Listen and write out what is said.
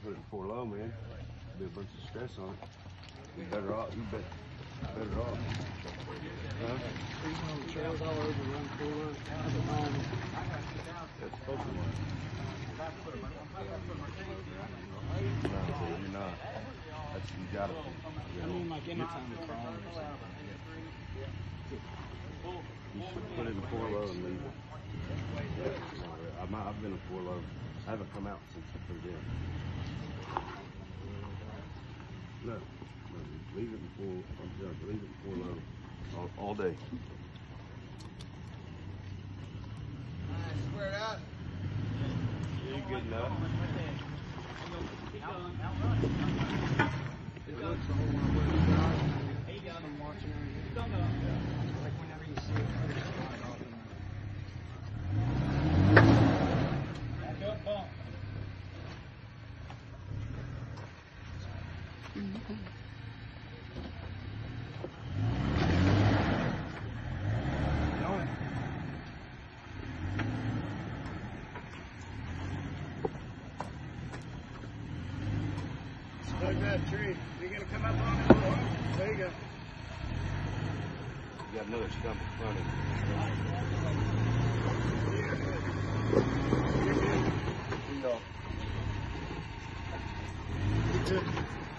put it in 4 low, man. Be a bunch of stress on it. You better off. You better off. Huh? Trails all over, run 4 low. That's supposed to work. No, you're not. That's you gotta. I mean, like anytime you crawl or something. You should put it in 4 low and leave it. I've been in 4 low. I haven't come out since I put it in. No, leave it in 4. I'm done. Leave it in 4 low all day. Square it out. Yeah, you good enough? It looks a whole lot better. I'm watching it. Like whenever you see it, put it right off in there. Back up, bump. Look at that tree. You're going to come up on it. There you go. You got another stump in front of you. You're good.